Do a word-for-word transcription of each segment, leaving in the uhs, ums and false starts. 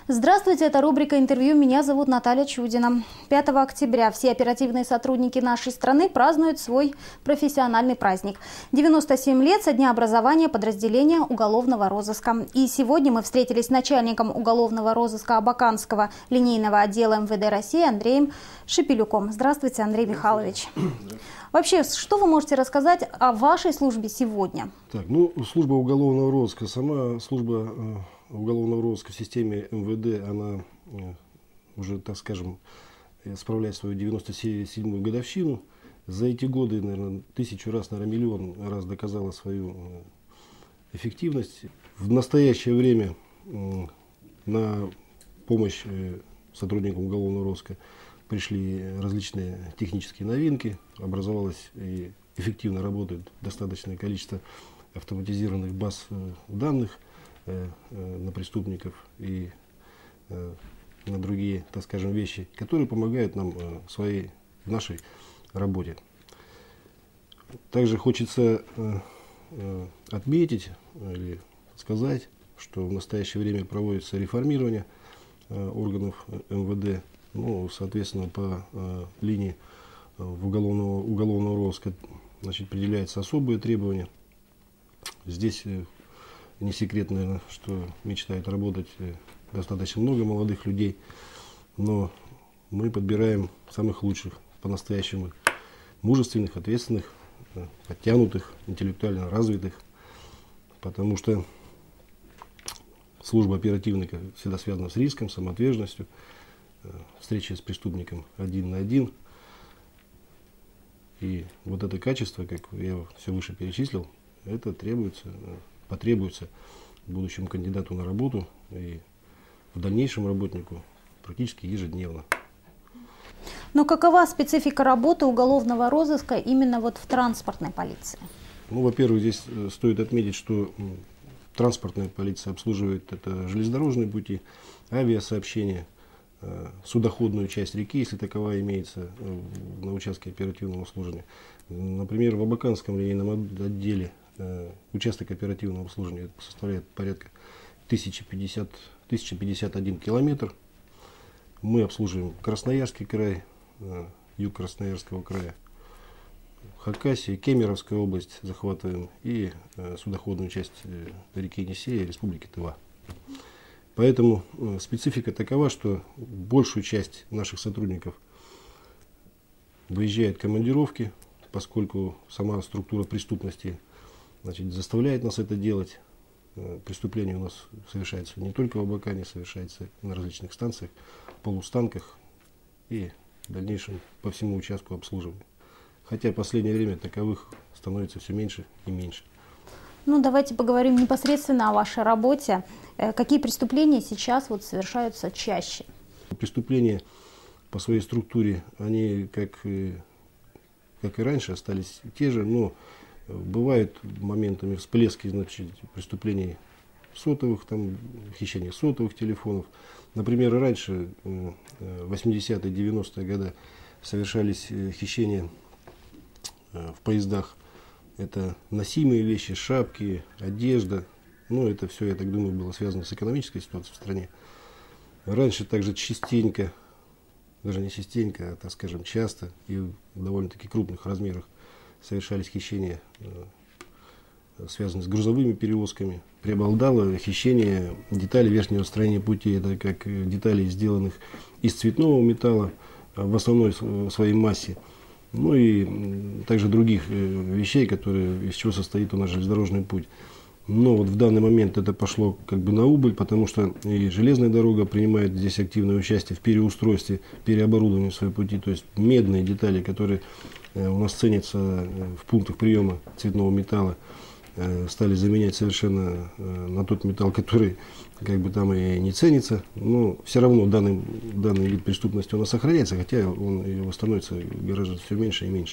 Здравствуйте, это рубрика «Интервью». Меня зовут Наталья Чудина. пятого октября все оперативные сотрудники нашей страны празднуют свой профессиональный праздник. девяносто семь лет со дня образования подразделения уголовного розыска. И сегодня мы встретились с начальником уголовного розыска Абаканского линейного отдела эм вэ дэ России Андреем Шепелюком. Здравствуйте, Андрей Михайлович. Вообще, что вы можете рассказать о вашей службе сегодня? Так, ну, служба уголовного розыска, сама служба э, уголовного розыска в системе эм вэ дэ, она э, уже, так скажем, справляет свою девяносто седьмую годовщину. За эти годы, наверное, тысячу раз, наверное, миллион раз доказала свою э, эффективность. В настоящее время э, на помощь э, сотрудникам уголовного розыска пришли различные технические новинки, образовалось и эффективно работает достаточное количество автоматизированных баз данных э, э, на преступников и э, на другие, так скажем, вещи, которые помогают нам э, в своей, в нашей работе. Также хочется э, э, отметить или сказать, что в настоящее время проводится реформирование э, органов эм вэ дэ. Ну, соответственно, по э, линии э, в уголовного, уголовного розыска, значит, определяются особые требования. Здесь э, не секрет, наверное, что мечтает работать э, достаточно много молодых людей, но мы подбираем самых лучших, по-настоящему мужественных, ответственных, э, подтянутых, интеллектуально развитых, потому что служба оперативника всегда связана с риском, самоотверженностью, встречи с преступником один на один. И вот это качество, как я все выше перечислил, это требуется, потребуется будущему кандидату на работу и в дальнейшем работнику практически ежедневно. Но какова специфика работы уголовного розыска именно вот в транспортной полиции? Ну, во-первых, здесь стоит отметить, что транспортная полиция обслуживает это железнодорожные пути, авиасообщения, судоходную часть реки, если таковая имеется на участке оперативного обслуживания. Например, в Абаканском линейном отделе э, участок оперативного обслуживания составляет порядка тысяча пятьдесят один километр. Мы обслуживаем Красноярский край, э, юг Красноярского края, Хакасия, Кемеровская область захватываем и э, судоходную часть э, реки Енисея, Республики Тыва. Поэтому э, специфика такова, что большую часть наших сотрудников выезжает в командировки, поскольку сама структура преступности, значит, заставляет нас это делать. Э, преступление у нас совершается не только в Абакане, совершается на различных станциях, полустанках и в дальнейшем по всему участку обслуживания. Хотя в последнее время таковых становится все меньше и меньше. Ну, давайте поговорим непосредственно о вашей работе. Какие преступления сейчас вот совершаются чаще? Преступления по своей структуре, они, как и, как и раньше, остались те же, но бывают моментами всплески, значит, преступлений сотовых, там, хищения сотовых телефонов. Например, раньше, в восьмидесятые, девяностые годы, совершались хищения в поездах. Это носимые вещи, шапки, одежда. Ну, это все, я так думаю, было связано с экономической ситуацией в стране. Раньше также частенько, даже не частенько, а, так скажем, часто и в довольно-таки крупных размерах совершались хищения, э, связанные с грузовыми перевозками. Преобладало хищение деталей верхнего строения пути. Это как детали, сделанных из цветного металла в основной своей массе. Ну и также других вещей, которые, из чего состоит у нас железнодорожный путь. Но вот в данный момент это пошло как бы на убыль, потому что и железная дорога принимает здесь активное участие в переустройстве, переоборудовании своего пути. То есть медные детали, которые у нас ценятся в пунктах приема цветного металла, стали заменять совершенно на тот металл, который как бы там и не ценится. Но все равно данный, данный вид преступности у нас сохраняется, хотя он его становится гораздо все меньше и меньше.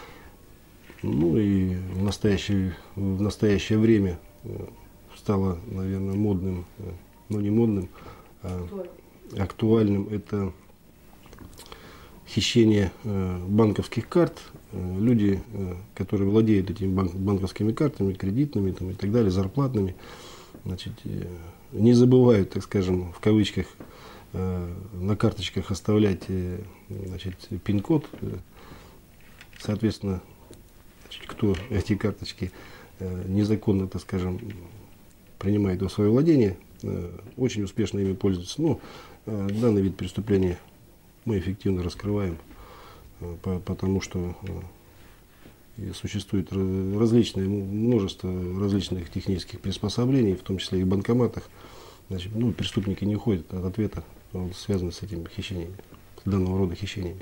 Ну и в настоящее, в настоящее время стало, наверное, модным, ну не модным, а актуальным это хищение э, банковских карт. Э, люди, э, которые владеют этими банк, банковскими картами, кредитными там, и так далее, зарплатными, значит, э, не забывают, так скажем, в кавычках, э, на карточках оставлять э, значит, пин-код. Соответственно, значит, кто эти карточки э, незаконно, так скажем, принимает в свое владение, э, очень успешно ими пользуются. Но э, данный вид преступления мы эффективно раскрываем, э, по, потому что э, существует различные, множество различных технических приспособлений, в том числе и в банкоматах. Значит, ну, преступники не уходят от ответа, он связан с этими хищениями, с данного рода хищениями.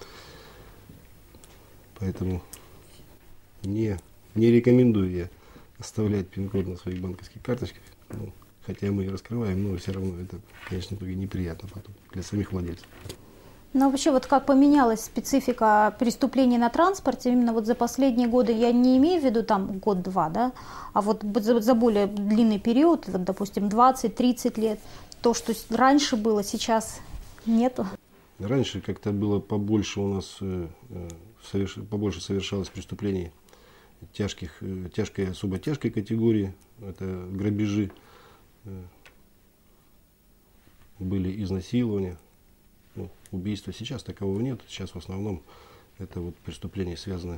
Поэтому не, не рекомендую я оставлять пин-код на своих банковских карточках. Ну, хотя мы и раскрываем, но все равно это, конечно, неприятно потом для самих владельцев. Ну, вообще, вот как поменялась специфика преступлений на транспорте именно вот за последние годы, я не имею в виду там год-два, да, а вот за, за более длинный период, вот, допустим, двадцать-тридцать лет, то, что раньше было, сейчас нету. Раньше как-то было побольше у нас, э, соверш... побольше совершалось преступлений тяжких, э, тяжкой, особо тяжкой категории, это грабежи, э, были изнасилования. Ну, убийства сейчас такового нет. Сейчас в основном это вот преступления, связанные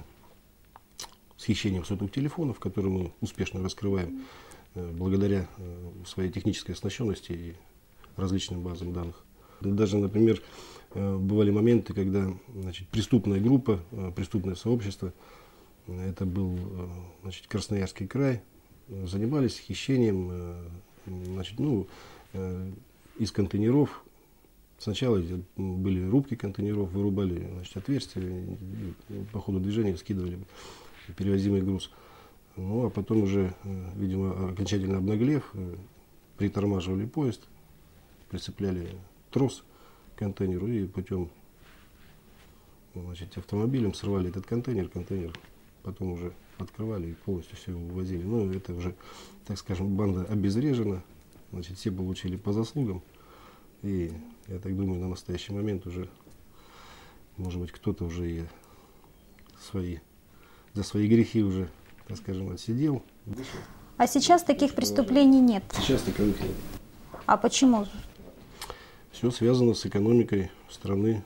с хищением сотовых телефонов, которые мы успешно раскрываем э, благодаря э, своей технической оснащенности и различным базам данных. Даже, например, э, бывали моменты, когда, значит, преступная группа, э, преступное сообщество, э, это был э, значит, Красноярский край, э, занимались хищением э, значит, ну, э, из контейнеров. Сначала были рубки контейнеров, вырубали, значит, отверстия, и по ходу движения скидывали перевозимый груз. Ну, а потом уже, видимо, окончательно обнаглев, притормаживали поезд, прицепляли трос к контейнеру и путем, значит, автомобилем срывали этот контейнер, контейнер потом уже открывали и полностью все увозили. Ну, это уже, так скажем, банда обезврежена, значит, все получили по заслугам. И я так думаю, на настоящий момент уже, может быть, кто-то уже и свои, за свои грехи уже, так скажем, отсидел. А сейчас таких преступлений нет? Сейчас таковых нет. А почему? Все связано с экономикой страны,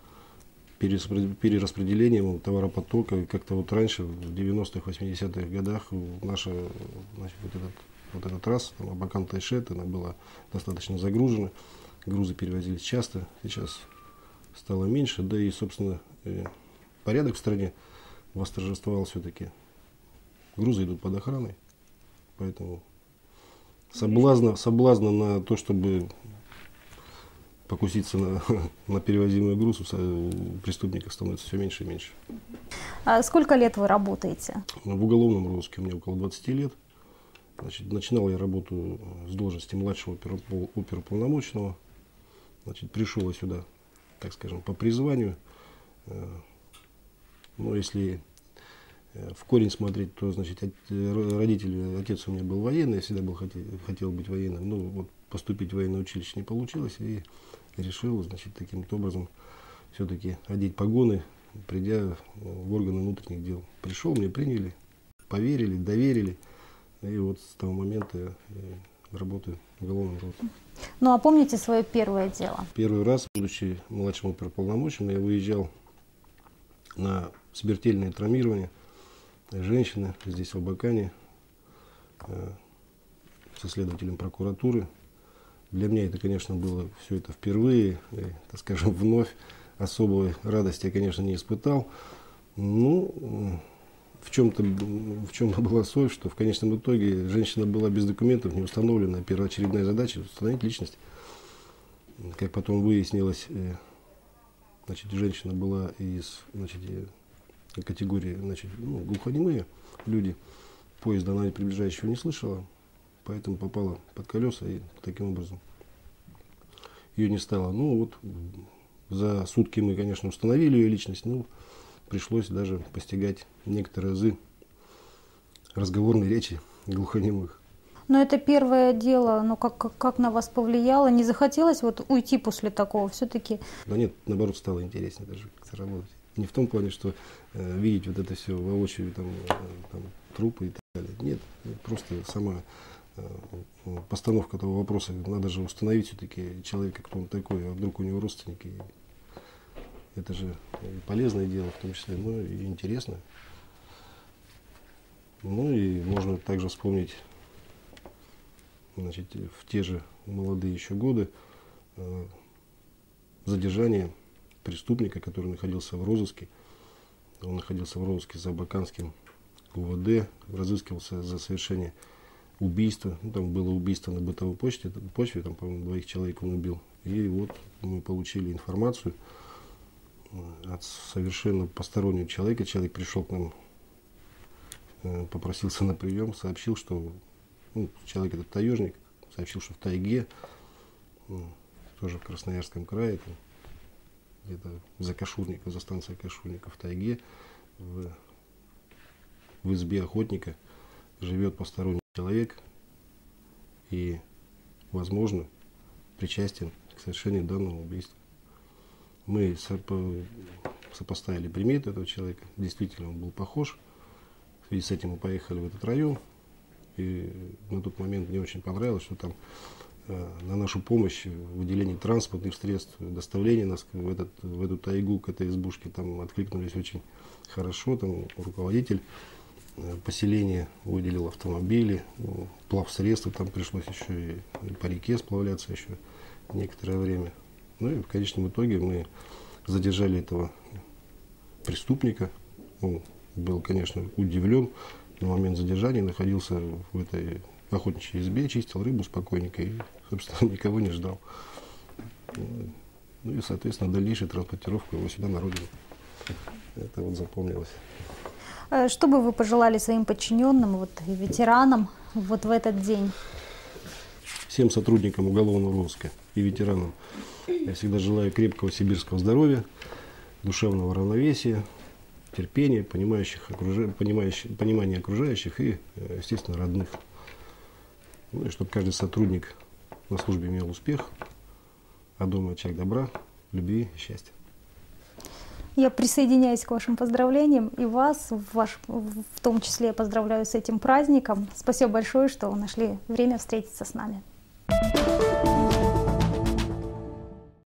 перераспределением товаропотока. Как-то вот раньше, в девяностых, восьмидесятых годах, наша, значит, вот этот, вот эта трасса, там, Абакан-Тайшет, она была достаточно загружена. Грузы перевозились часто, сейчас стало меньше, да и, собственно, э, порядок в стране восторжествовал все-таки. Грузы идут под охраной, поэтому соблазна, соблазна на то, чтобы покуситься на, на перевозимый груз, у преступников становится все меньше и меньше. А сколько лет вы работаете? В уголовном розыске у меня около двадцати лет. Значит, начинал я работу с должности младшего оперуполномоченного. Значит, пришел я сюда, так скажем, по призванию. Но если в корень смотреть, то, значит, родители, отец у меня был военный, я всегда был, хотел, хотел быть военным. Но вот поступить в военное училище не получилось, и решил, значит, таким образом все-таки одеть погоны, придя в органы внутренних дел. Пришел, мне приняли, поверили, доверили. И вот с того момента я работаю в уголовном розыске. Ну, а помните свое первое дело? Первый раз, будучи младшим оперуполномоченным, я выезжал на смертельное травмирование женщины здесь, в Абакане, со следователем прокуратуры. Для меня это, конечно, было все это впервые, и, так скажем, вновь. Особой радости я, конечно, не испытал. Ну, в чем-то в чем-то была соль, что в конечном итоге женщина была без документов, не установлена. Первоочередная задача — установить личность. Как потом выяснилось, значит, женщина была из, значит, категории, значит, ну, глухонемые люди. Поезда она приближающего не слышала, поэтому попала под колеса, и таким образом ее не стало. Ну вот за сутки мы, конечно, установили ее личность, но пришлось даже постигать некоторые азы разговорной речи глухонемых. Но это первое дело, но как, как, как на вас повлияло? Не захотелось вот уйти после такого все-таки? Да нет, наоборот, стало интереснее даже как-то работать. Не в том плане, что э, видеть вот это все воочию, там, э, там, трупы и так далее. Нет, просто сама постановка этого вопроса. Надо же установить все-таки человека, кто он такой, а вдруг у него родственники. Это же полезное дело в том числе, но и интересно. Ну и можно также вспомнить, значит, в те же молодые еще годы э, задержание преступника, который находился в розыске. Он находился в розыске за Абаканским УВД, разыскивался за совершение убийства. Ну, там было убийство на бытовой почте, почве, там, по-моему, двоих человек он убил. И вот мы получили информацию от совершенно постороннего человека. Человек пришел к нам, попросился на прием, сообщил, что ну, человек этот таежник, сообщил, что в тайге, тоже в Красноярском крае, где-то за Кашурников, за станцией Кашурников в тайге, в, в избе охотника живет посторонний человек и, возможно, причастен к совершению данного убийства. Мы сопоставили приметы этого человека, действительно он был похож. В связи с этим мы поехали в этот район, и на тот момент мне очень понравилось, что там э, на нашу помощь в выделении транспортных средств, доставлении нас в, этот, в эту тайгу, к этой избушке, там откликнулись очень хорошо. Там руководитель э, поселения выделил автомобили, ну, плавсредства, там пришлось еще и, и по реке сплавляться еще некоторое время. Ну и в конечном итоге мы задержали этого преступника. Он был, конечно, удивлен. На момент задержания находился в этой охотничьей избе, чистил рыбу спокойненько и, собственно, никого не ждал. Ну и, соответственно, дальнейшая транспортировка его сюда на родину. Это вот запомнилось. Что бы вы пожелали своим подчиненным, вот, и ветеранам вот в этот день? Всем сотрудникам уголовного розыска и ветеранам я всегда желаю крепкого сибирского здоровья, душевного равновесия, терпения, понимающих, окружа... понимающих, понимания окружающих и, естественно, родных. Ну и чтобы каждый сотрудник на службе имел успех, а дома очаг добра, любви и счастья. Я присоединяюсь к вашим поздравлениям и вас, ваш, в том числе, поздравляю с этим праздником. Спасибо большое, что вы нашли время встретиться с нами.